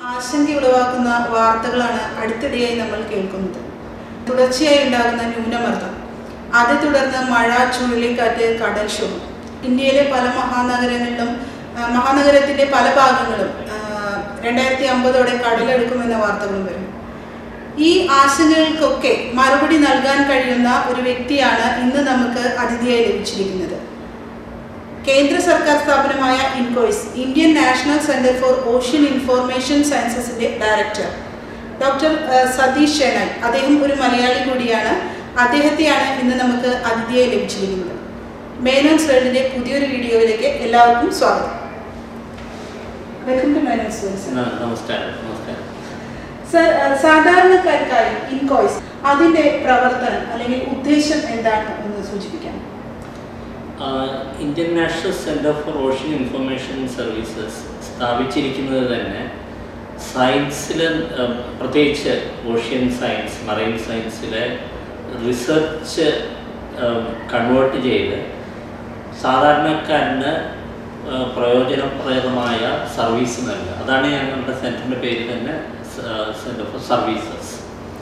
ആശങ്കയുളവാക്കുന്ന വാർത്തകളാണ് അടുത്തിടെയായി നമ്മൾ കേൾക്കുന്നത്. തുടർച്ചയായി ഉണ്ടാകുന്ന ന്യൂനമർദ്ദം, അതേ തുടർന്ന് മഴ, ചുഴലിക്കാറ്റ്, കടൽക്ഷോഭം. ഇന്ത്യയിലെ പല മഹാനഗരത്തിൻ്റെ പല ഭാഗങ്ങളും 2050 കടലെടുക്കുമെന്ന വാർത്തകളും വരുന്നു. ഈ ആശങ്കകൾക്കൊക്കെ മറുപടി നൽകാൻ കഴിയുന്ന ഒരു വ്യക്തിയാണ് ഇന്ന് നമുക്ക് അതിഥിയായി ലഭിച്ചിരിക്കുന്നത്. കേന്ദ്ര സർക്കാർ സ്ഥാപനമായ INCOIS, Indian national centre for ocean information സയൻസസിന്റെ ഡയറക്ടർ ഡോക്ടർ സതീഷ് ഷെനായ്. അദ്ദേഹം ഒരു മലയാളി കൂടിയാണ്. അദ്ദേഹത്തെയാണ് ഇന്ന് നമുക്ക് അതിഥിയായി ലഭിച്ചിരിക്കുന്നത്. മേനോൻസ് വേൾഡിന്റെ പുതിയൊരു വീഡിയോയിലേക്ക് എല്ലാവർക്കും സ്വാഗതം. Welcome to Menon's world. നമസ്കാരം. സർ, സാധാരണക്കാർക്കായി ഇൻകോയ്സ് അതിന്റെ പ്രവർത്തനം അല്ലെങ്കിൽ ഉദ്ദേശം എന്താണ് എന്ന് സൂചിപ്പിക്കാം. Indian national centre for ocean information services സ്ഥാപിച്ചിരിക്കുന്നത് തന്നെ സയൻസിൽ, പ്രത്യേകിച്ച് ഓഷ്യൻ സയൻസ്, മറൈൻ സയൻസിലെ റിസർച്ച് കൺവേർട്ട് ചെയ്ത് സാധാരണക്കാരന് പ്രയോജനപ്രദമായ സർവീസ് നൽകുക. അതാണ് ഞങ്ങളുടെ സെൻറ്ററിൻ്റെ പേര് തന്നെ സെൻറ്റർ ഫോർ സർവീസസ്.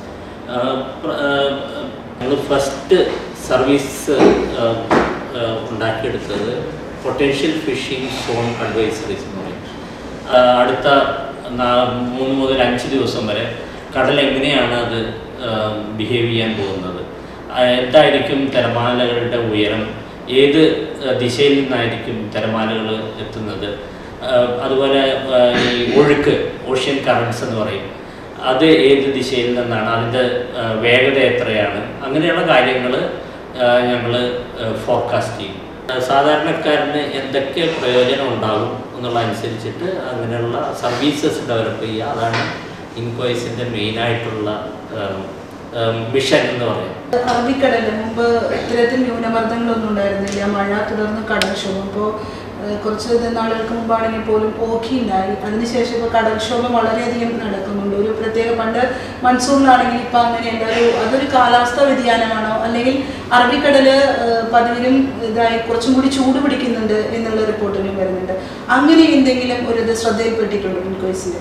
ഞങ്ങൾ ഫസ്റ്റ് സർവീസ് ഉണ്ടാക്കിയെടുത്തത് പൊട്ടൻഷ്യൽ ഫിഷിംഗ് സോൺ അഡ്വൈസറീസ് എന്ന് പറയും. അടുത്ത 3 മുതൽ 5 ദിവസം വരെ കടൽ എങ്ങനെയാണ് അത് ബിഹേവ് ചെയ്യാൻ പോകുന്നത്, എന്തായിരിക്കും തിരമാലകളുടെ ഉയരം, ഏത് ദിശയിൽ നിന്നായിരിക്കും തിരമാലകൾ എത്തുന്നത്, അതുപോലെ ഈ ഒഴുക്ക്, ഓഷ്യൻ കറൻസ് എന്ന് പറയും, അത് ഏത് ദിശയിൽ നിന്നാണ്, അതിൻ്റെ വേഗത എത്രയാണ്, അങ്ങനെയുള്ള കാര്യങ്ങൾ ഞങ്ങൾ ഫോർകാസ്റ്റ് ചെയ്യും. സാധാരണക്കാരന് എന്തൊക്കെ പ്രയോജനം ഉണ്ടാകും എന്നുള്ള അനുസരിച്ചിട്ട് അങ്ങനെയുള്ള സർവീസസ് ഡെവലപ്പ് ചെയ്യുക. അതാണ് ഇൻകോയ്സിൻ്റെ മെയിനായിട്ടുള്ള മിഷൻ എന്ന് പറയും. അറബിക്കടലിൽ മുമ്പ് ഇത്തരത്തിൽ ന്യൂനമർദ്ദങ്ങളൊന്നും ഉണ്ടായിരുന്നില്ല. മഴ തുടർന്ന് കടൽക്ഷോഭം. ഇപ്പോൾ കുറച്ച് നാളുകൾക്ക് മുമ്പാണെങ്കിൽ പോലും ഓഖി ഉണ്ടായി. അതിനുശേഷം ഇപ്പോൾ കടൽക്ഷോഭം വളരെയധികം നടക്കുന്നുണ്ട്. ഒരു പ്രത്യേക, പണ്ട് മൺസൂണിലാണെങ്കിൽ ഇപ്പം അങ്ങനെയല്ല. അതൊരു കാലാവസ്ഥാ വ്യതിയാനമാണോ, അല്ലെങ്കിൽ അറബിക്കടൽ പതിവിലും ഇതായി കുറച്ചും കൂടി ചൂട് പിടിക്കുന്നുണ്ട് എന്നുള്ള റിപ്പോർട്ടുകളും വരുന്നുണ്ട്. അങ്ങനെ എന്തെങ്കിലും ഒരു ഇത് ശ്രദ്ധയിൽപ്പെട്ടിട്ടുണ്ടോ ഇൻകോയ്സിൽ?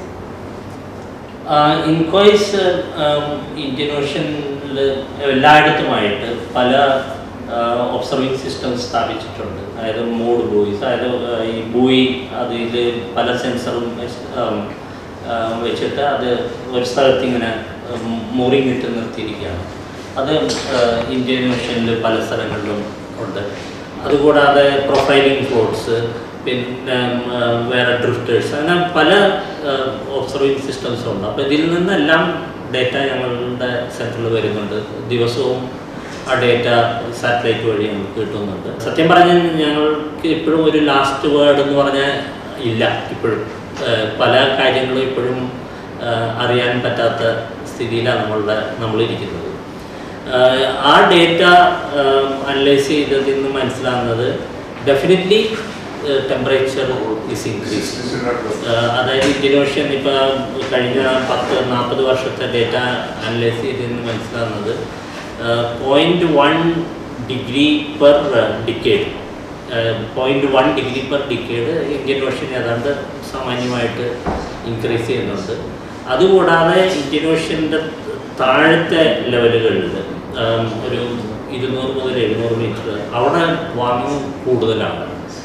ഇൻകോയ്സ് ഇന്ത്യൻ ഓഷ്യനിൽ എല്ലായിടത്തുമായിട്ട് പല ഒബ്സർവിംഗ് സിസ്റ്റംസ് സ്ഥാപിച്ചിട്ടുണ്ട്. അതായത് മോഡ് ബൂയിസ്, അതായത് ഈ ബൂയി അതിൽ പല സെൻസറും വെച്ചിട്ട് അത് ഒരു സ്ഥലത്ത് ഇങ്ങനെ മൂറിങ്ങിട്ട് നിർത്തിയിരിക്കുകയാണ്. അത് ഇന്ത്യൻ ഓഷ്യനിൽ പല സ്ഥലങ്ങളിലും ഉണ്ട്. അതുകൂടാതെ പ്രൊഫൈലിംഗ് ഫ്ലോട്ട്സ്, പിന്നെ വേറെ ഡ്രിഫ്റ്റേഴ്സ്, അങ്ങനെ പല ഒബ്സർവിംഗ് സിസ്റ്റംസും ഉണ്ട്. അപ്പോൾ ഇതിൽ നിന്നെല്ലാം ഡേറ്റ ഞങ്ങളുടെ സെൻറ്ററിൽ വരുന്നുണ്ട്. ദിവസവും ആ ഡേറ്റ സാറ്റലൈറ്റ് വഴി നമുക്ക് കിട്ടുന്നുണ്ട്. സത്യം പറഞ്ഞാൽ ഞങ്ങൾക്ക് ഇപ്പോഴും ഒരു ലാസ്റ്റ് വേർഡ് എന്ന് പറഞ്ഞാൽ ഇല്ല. ഇപ്പോഴും പല കാര്യങ്ങളും ഇപ്പോഴും അറിയാൻ പറ്റാത്ത സ്ഥിതിയിലാണ് നമ്മളിരിക്കുന്നത്. ആ ഡേറ്റ അനലൈസ് ചെയ്തതിൽ നിന്ന് മനസ്സിലാകുന്നത് ഡെഫിനറ്റ്ലി ടെമ്പറേച്ചർ ഈസ് ഇൻക്രീസിങ്. അതായത് ഇന്ത്യൻ ഓഷ്യൻ ഇപ്പോൾ കഴിഞ്ഞ 10-40 വർഷത്തെ ഡേറ്റ അനലൈസ് ചെയ്തതിൽ നിന്ന് മനസ്സിലാകുന്നത് 0.1 degree per decade 0.1 degree per decade Indian ocean ഏതാണ്ട് സാമാന്യമായിട്ട് ഇൻക്രീസ് ചെയ്യുന്നുണ്ട്. അതുകൂടാതെ ഇന്ത്യൻ ഓഷ്യൻ്റെ താഴത്തെ ലെവലുകളിൽ ഒരു 200 മുതൽ 700 മീറ്റർ അവിടെ വാർമിംഗ് കൂടുതലാണ്.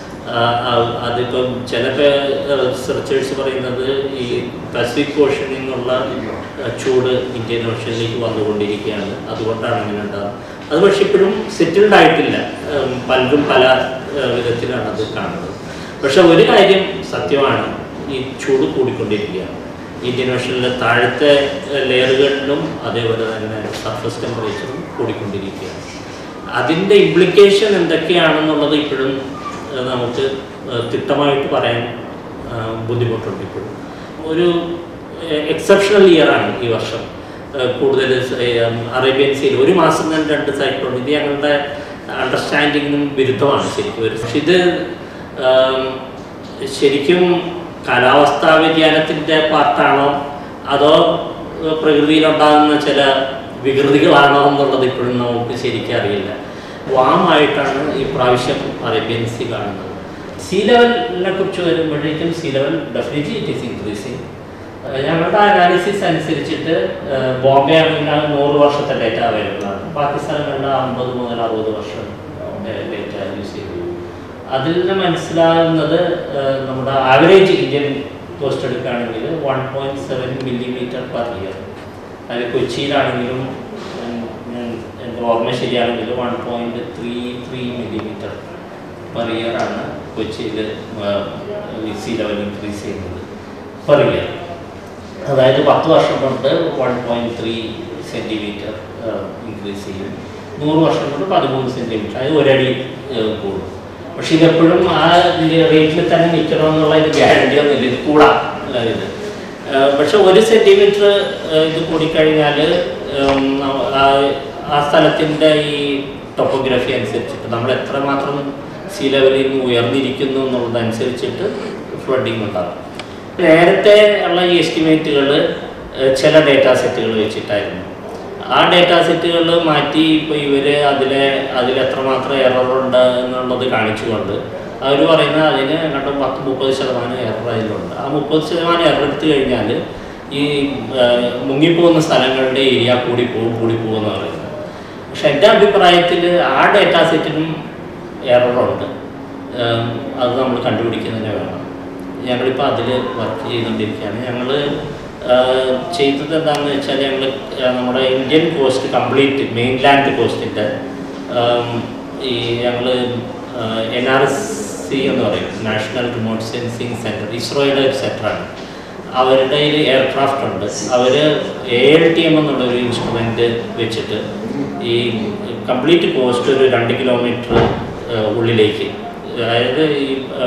അതിപ്പം ചില റിസർച്ചേഴ്സ് പറയുന്നത് ഈ പസഫിക് ഓഷ്യനിൽ നിന്നുള്ള ചൂട് ഇന്ത്യൻ ഓഷ്യനിലേക്ക് വന്നുകൊണ്ടിരിക്കുകയാണ്, അതുകൊണ്ടാണ് അങ്ങനെ ഉണ്ടാകുന്നത്. അത് പക്ഷെ ഇപ്പോഴും സെറ്റിൽഡ് ആയിട്ടില്ല. പലരും പല വിധത്തിലാണ് അത് കാണുന്നത്. പക്ഷെ ഒരു കാര്യം സത്യമാണ്, ഈ ചൂട് കൂടിക്കൊണ്ടിരിക്കുകയാണ്. ഇന്ത്യൻ ഓഷ്യനിലെ താഴത്തെ ലെയറുകളിലും അതേപോലെ തന്നെ സർഫസ് ടെമ്പറേച്ചറും കൂടിക്കൊണ്ടിരിക്കുകയാണ്. അതിൻ്റെ ഇംപ്ലിക്കേഷൻ എന്തൊക്കെയാണെന്നുള്ളത് ഇപ്പോഴും നമുക്ക് തിട്ടമായിട്ട് പറയാൻ ബുദ്ധിമുട്ടുണ്ട്. ഇപ്പോഴും ഒരു എക്സെപ്ഷണൽ ഇയറാണ് ഈ വർഷം. കൂടുതൽ അറേബ്യൻ സീയിൽ 1 മാസം തന്നെ 2 സൈക്ലോൺ. ഇത് ഞങ്ങളുടെ അണ്ടർസ്റ്റാൻഡിങ്ങിനും വിരുദ്ധമാണ് ശരിക്കും. പക്ഷെ ഇത് ശരിക്കും കാലാവസ്ഥാ വ്യതിയാനത്തിൻ്റെ പാർട്ടാണോ അതോ പ്രകൃതിയിലുണ്ടാകുന്ന ചില വികൃതികളാണോ എന്നുള്ളത് ഇപ്പോഴും നമുക്ക് ശരിക്കും അറിയില്ല. വാമായിട്ടാണ് ഈ പ്രാവശ്യം അറേബ്യൻ സീ കാണുന്നത്. സീ ലെവലിനെ കുറിച്ച് വരുമ്പോഴേക്കും sea level definitely it is increasing. ഞങ്ങളുടെ അനാലിസിസ് അനുസരിച്ചിട്ട് ബോംബെ ആണെങ്കിൽ 100 വർഷത്തെ ഡേറ്റ അവൈലബിൾ ആണ്. ബാക്കി സ്ഥലങ്ങളിൽ 50 മുതൽ 60 വർഷം ഡേറ്റ യൂസ് ചെയ്തു. അതിൽ നിന്ന് മനസ്സിലാകുന്നത് നമ്മുടെ ആവറേജ് ഇന്ത്യൻ കോസ്റ്റ് എടുക്കുകയാണെങ്കിൽ 1.7 മില്ലിമീറ്റർ പെർ ഇയർ. അതിൽ കൊച്ചിയിലാണെങ്കിലും എൻ്റെ ഓർമ്മ ശരിയാണെങ്കിൽ 1.33 മില്ലിമീറ്റർ പെർ ഇയർ ആണ് കൊച്ചിയിൽ സീ ലെവൽ ഇൻക്രീസ് ചെയ്യുന്നത് പെർ ഇയർ. അതായത് 10 വർഷം കൊണ്ട് 1.3 സെൻറ്റിമീറ്റർ ഇൻക്രീസ് ചെയ്യും. 100 വർഷം കൊണ്ട് 13 സെൻറ്റിമീറ്റർ, അത് ഒരടി കൂടും. പക്ഷെ ഇതെപ്പോഴും ആ റേറ്റിൽ തന്നെ നിൽക്കണമെന്നുള്ള ഇത് ഗ്യാരണ്ടി ഒന്നുമില്ല, ഇത് കൂടാം ഇത്. പക്ഷെ 1 സെൻറ്റിമീറ്റർ ഇത് കൂടിക്കഴിഞ്ഞാൽ ആ സ്ഥലത്തിൻ്റെ ഈ ടോപ്പോഗ്രഫി അനുസരിച്ചിട്ട് നമ്മൾ എത്രമാത്രം സീ ലെവലിൽ നിന്ന് ഉയർന്നിരിക്കുന്നു എന്നുള്ളതനുസരിച്ചിട്ട് ഫ്ലഡിങ് ഉണ്ടാകും. നേരത്തെ ഉള്ള ഈ എസ്റ്റിമേറ്റുകൾ ചില ഡേറ്റാ സെറ്റുകൾ വെച്ചിട്ടായിരുന്നു. ആ ഡേറ്റാ സെറ്റുകൾ മാറ്റി ഇപ്പോൾ ഇവർ അതിലെത്രമാത്രം എററുണ്ട് എന്നുള്ളത് കാണിച്ചുകൊണ്ട് അവർ പറയുന്നത് അതിന് 10-30% എറർ അതിലുണ്ട്. ആ 30% എറർ എടുത്തു കഴിഞ്ഞാൽ ഈ മുങ്ങിപ്പോകുന്ന സ്ഥലങ്ങളുടെ ഏരിയ കൂടിപ്പോകുമെന്ന് പറയുന്നത്. പക്ഷെ എൻ്റെ അഭിപ്രായത്തിൽ ആ ഡേറ്റാ സെറ്റിനും എററുണ്ട്. അത് നമ്മൾ കണ്ടുപിടിക്കുന്നതിനെ വേണം. ഞങ്ങളിപ്പോൾ അതിൽ വർക്ക് ചെയ്തുകൊണ്ടിരിക്കുകയാണ്. ഞങ്ങൾ ചെയ്തത് എന്താണെന്ന് വെച്ചാൽ നമ്മുടെ ഇന്ത്യൻ കോസ്റ്റ് കംപ്ലീറ്റ് മെയിൻലാൻഡ് കോസ്റ്റിൻ്റെ ഈ ഞങ്ങൾ NRC എന്ന് പറയും, നാഷണൽ റിമോട്ട് സെൻസിങ് സെൻറ്റർ, ഇസ്രോയുടെ ഒരു സെൻറ്ററാണ്. അവരുടെ എയർക്രാഫ്റ്റ് ഉണ്ട്. അവർ ALTM എന്നുള്ളൊരു ഇൻസ്ട്രുമെൻ്റ് വെച്ചിട്ട് ഈ കംപ്ലീറ്റ് കോസ്റ്റ് ഒരു 2 കിലോമീറ്റർ ഉള്ളിലേക്ക്, അതായത് ഈ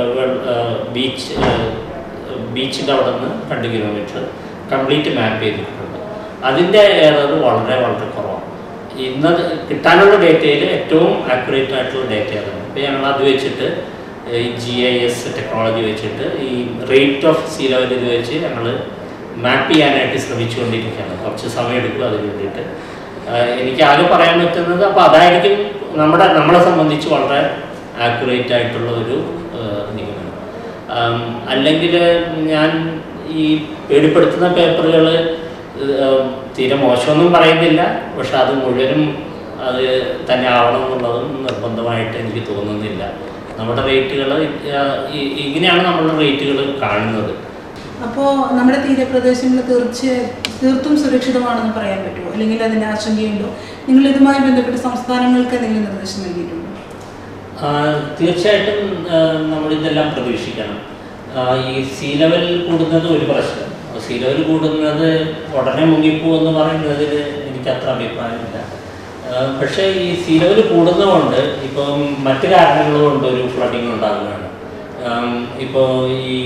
ബീച്ചിൻ്റെ അവിടെ നിന്ന് 2 കിലോമീറ്റർ കംപ്ലീറ്റ് മാപ്പ് ചെയ്തിട്ടുണ്ട്. അതിൻ്റെ എറർ വളരെ വളരെ കുറവാണ്. ഇന്ന് കിട്ടാനുള്ള ഡേറ്റയിൽ ഏറ്റവും ആക്യുറേറ്റ് ആയിട്ടുള്ള ഡേറ്റ അതാണ്. ഇപ്പോൾ ഞങ്ങൾ അത് വെച്ചിട്ട് ഈ GIS ടെക്നോളജി വെച്ചിട്ട് ഈ റേറ്റ് ഓഫ് സീ ലെവൽ ഇത് വെച്ച് ഞങ്ങൾ മാപ്പ് ചെയ്യാനായിട്ട് ശ്രമിച്ചുകൊണ്ടിരിക്കുകയാണ്. കുറച്ച് സമയം എടുക്കും അതിന് വേണ്ടിയിട്ട്. എനിക്ക് ആകെ പറയാൻ പറ്റുന്നത് അപ്പോൾ അതായിരിക്കും നമ്മളെ സംബന്ധിച്ച് വളരെ ആക്യുറേറ്റ് ആയിട്ടുള്ള ഒരു നിഗമനം. അല്ലെങ്കിൽ ഞാൻ ഈ പേടിപ്പെടുത്തുന്ന പേപ്പറുകൾ തീരെ മോശമൊന്നും പറയുന്നില്ല, പക്ഷെ അത് മുഴുവനും അത് തന്നെ ആവണം എന്നുള്ളതും നിർബന്ധമായിട്ട് എനിക്ക് തോന്നുന്നില്ല. നമ്മുടെ റേറ്റുകൾ ഇങ്ങനെയാണ് നമ്മളുടെ റേറ്റുകൾ കാണുന്നത്. അപ്പോൾ നമ്മുടെ തീരപ്രദേശങ്ങൾ തീർത്തും സുരക്ഷിതമാണെന്ന് പറയാൻ പറ്റുമോ, അല്ലെങ്കിൽ അതിൻ്റെ ആശങ്കയുണ്ടോ? നിങ്ങൾ ഇതുമായി ബന്ധപ്പെട്ട് സംസ്ഥാനങ്ങൾക്ക് എന്തെങ്കിലും നിർദ്ദേശം നൽകിയിട്ടുണ്ടോ? തീർച്ചയായിട്ടും നമ്മളിതെല്ലാം പ്രതീക്ഷിക്കണം. ഈ സീ ലെവൽ കൂടുന്നത് ഒരു പ്രശ്നം. സീ ലെവൽ കൂടുന്നത് ഉടനെ മുങ്ങിപ്പോവെന്ന് പറയുന്നതിൽ എനിക്ക് അത്ര അഭിപ്രായമില്ല. പക്ഷേ ഈ സീ ലെവൽ കൂടുന്നതുകൊണ്ട് ഇപ്പം മറ്റു കാരണങ്ങൾ കൊണ്ട് ഒരു ഫ്ലഡിങ് ഉണ്ടാകുകയാണ്. ഇപ്പോൾ ഈ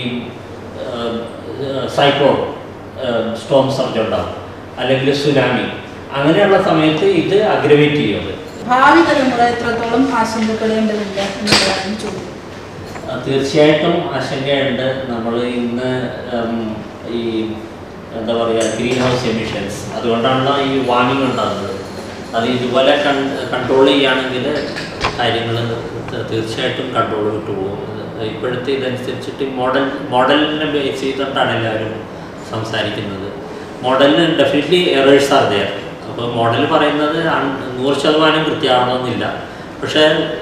സൈക്ലോൺ, സ്റ്റോം സർജ് ഉണ്ടാകും, അല്ലെങ്കിൽ സുനാമി, അങ്ങനെയുള്ള സമയത്ത് ഇത് അഗ്രവേറ്റ് ചെയ്യുന്നത്. ഭാവി തലമുറ എത്രത്തോളം ആശങ്കപ്പെടേണ്ടതില്ല എന്നുള്ളതാണ് ചോദ്യം. തീർച്ചയായിട്ടും ആശങ്കയുണ്ട്. നമ്മൾ ഇന്ന് ഈ എന്താ പറയുക, ഗ്രീൻ ഹൗസ് എമിഷൻസ്, അതുകൊണ്ടാണല്ലോ ഈ വാർണിംഗ് ഉണ്ടാകുന്നത്. അത് ഇതുപോലെ കൺട്രോൾ ചെയ്യുകയാണെങ്കിൽ കാര്യങ്ങൾ തീർച്ചയായിട്ടും കൺട്രോൾ വിട്ടുപോകും. ഇപ്പോഴത്തെ ഇതനുസരിച്ചിട്ട് മോഡലിനെ ബേസ് ചെയ്തിട്ടാണ് എല്ലാവരും സംസാരിക്കുന്നത്. മോഡലിന് ഡെഫിനറ്റ്ലി എറേഴ്സ് ആർ ദെയർ. അപ്പോൾ മോഡൽ പറയുന്നത് 100% കൃത്യമാണെന്നില്ല. പക്ഷേ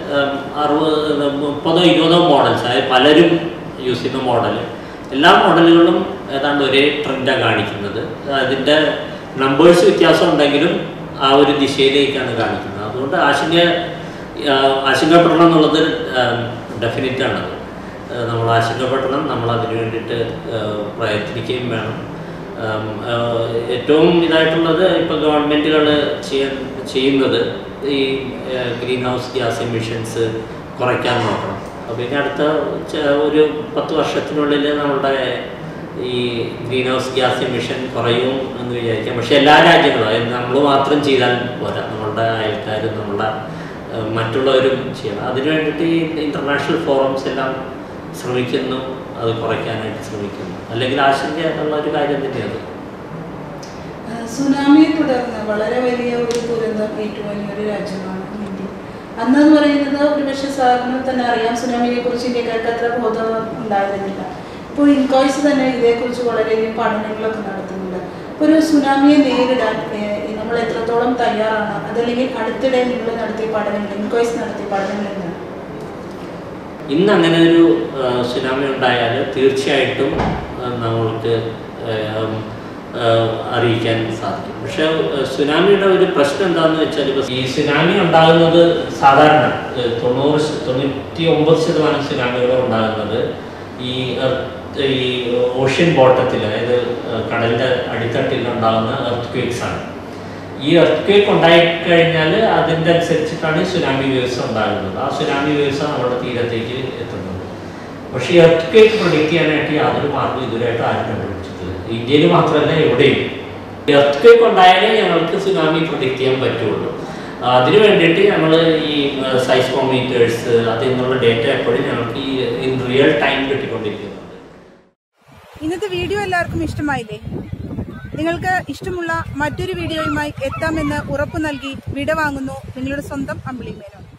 60-20 മോഡൽസ്, അതായത് പലരും യൂസ് ചെയ്യുന്ന മോഡൽ, എല്ലാ മോഡലുകളും ഏതാണ്ട് ഒരേ ട്രെൻഡാണ് കാണിക്കുന്നത്. അതിൻ്റെ നമ്പേഴ്സ് വ്യത്യാസം ഉണ്ടെങ്കിലും ആ ഒരു ദിശയിലേക്കാണ് കാണിക്കുന്നത്. അതുകൊണ്ട് ആശങ്കപ്പെടണം എന്നുള്ളത് ഡെഫിനറ്റാണ്. നമ്മൾ ആശങ്കപ്പെടണം, നമ്മൾ അതിന് വേണ്ടിയിട്ട് പ്രയത്നിക്കുകയും വേണം. ഏറ്റവും ഇതായിട്ടുള്ളത് ഇപ്പോൾ ഗവൺമെൻറ്റുകൾ ചെയ്യുന്നത് ഈ ഗ്രീൻ ഹൗസ് ഗ്യാസ് എമിഷൻസ് കുറയ്ക്കാൻ നോക്കണം. അപ്പോൾ ഇനി അടുത്ത ഒരു 10 വർഷത്തിനുള്ളിൽ നമ്മളുടെ ഈ ഗ്രീൻ ഹൗസ് ഗ്യാസ് എമിഷൻ കുറയും എന്ന് വിചാരിക്കാം. പക്ഷേ എല്ലാ രാജ്യങ്ങളും, അതായത് നമ്മൾ മാത്രം ചെയ്താൽ പോരാ, നമ്മളുടെ അയൽക്കാരും നമ്മളുടെ മറ്റുള്ളവരും ചെയ്യണം. അതിനു വേണ്ടിയിട്ട് ഈ ഇൻ്റർനാഷണൽ ഫോറംസ് എല്ലാം ശ്രമിക്കുന്നു, അത് കുറയ്ക്കാനായിട്ട് ശ്രമിക്കുന്നു. അല്ലെങ്കിൽ ആശങ്ക എന്നുള്ള ഒരു കാര്യം തന്നെയാണ്. സുനാമിയെ തുടർന്ന് വളരെ വലിയ ഒരു ദുരന്തം ഏറ്റുവാങ്ങിയ ഒരു രാജ്യമാണ് ഇന്ത്യ. അന്നെന്ന് പറയുന്നത് ഒരു പക്ഷേ സാറിന് തന്നെ അറിയാം, സുനാമിയെ കുറിച്ച് ഇന്ത്യക്കാർക്ക് അത്ര ബോധം ഉണ്ടായിരുന്നില്ല. ഇപ്പോൾ ഇൻകോയ്സ് തന്നെ ഇതേക്കുറിച്ച് വളരെയധികം പഠനങ്ങളൊക്കെ നടത്തുന്നുണ്ട്. ഒരു സുനാമിയെ നേരിടാൻ നമ്മൾ എത്രത്തോളം തയ്യാറാണ്, അതല്ലെങ്കിൽ അടുത്തിടെ നിങ്ങൾ നടത്തിയ പഠനങ്ങൾ, ഇൻകോയ്സ് നടത്തിയ പഠനങ്ങൾ എന്താണ്? ഇന്ന് അങ്ങനെ ഒരു സുനാമി ഉണ്ടായാൽ തീർച്ചയായിട്ടും നമ്മൾക്ക് അറിയിക്കാൻ സാധിക്കും. പക്ഷെ സുനാമിയുടെ ഒരു പ്രശ്നം എന്താണെന്ന് വെച്ചാൽ, ഈ സുനാമി ഉണ്ടാകുന്നത് സാധാരണ 99% സുനാമികളും ഉണ്ടാകുന്നത് ഈ ഓഷ്യൻ ബോട്ടത്തിൽ, അതായത് കടലിൻ്റെ അടിത്തട്ടിൽ ഉണ്ടാകുന്ന എർത്ത് ക്വേക്സ് ആണ്. ഈ എർത്ത് ക്വേക്ക് ഉണ്ടായിക്കഴിഞ്ഞാൽ അതിൻ്റെ അനുസരിച്ചിട്ടാണ് സുനാമി വേവ്സ് ഉണ്ടാകുന്നത്. ആ സുനാമി വേവ്സ് നമ്മുടെ തീരത്തേക്ക് എത്തുന്നത്. പക്ഷേ ഈ എർത്ത് ക്വേക്ക് പ്രൊഡിക്റ്റ് ചെയ്യാനായിട്ട് യാതൊരു മാർഗ്ഗം ഇതുവരെയായിട്ട് ആരും കണ്ടുപിടിച്ചിട്ടില്ല. ഇന്ത്യയിൽ മാത്രമല്ല എവിടെയും. എർത്ത് ക്വേക്ക് ഉണ്ടായാലേ ഞങ്ങൾക്ക് സുനാമി പ്രൊഡിക്റ്റ് ചെയ്യാൻ പറ്റുള്ളൂ. അതിനു വേണ്ടിയിട്ട് ഞങ്ങൾ ഈ സൈസ്മോമീറ്റേഴ്സ് അതിൽ നിന്നുള്ള ഡേറ്റ എപ്പോഴും ഞങ്ങൾക്ക് ഈ ഇൻ റിയൽ ടൈം കിട്ടിക്കൊണ്ടിരിക്കുന്നുണ്ട്. ഇന്നത്തെ വീഡിയോ എല്ലാവർക്കും ഇഷ്ടമായില്ലേ? നിങ്ങൾക്ക് ഇഷ്ടമുള്ള മറ്റൊരു വീഡിയോയുമായി എത്താമെന്ന് ഉറപ്പു നൽകി വിട വാങ്ങുന്നു നിങ്ങളുടെ സ്വന്തം അമ്പിളി മേനോൻ.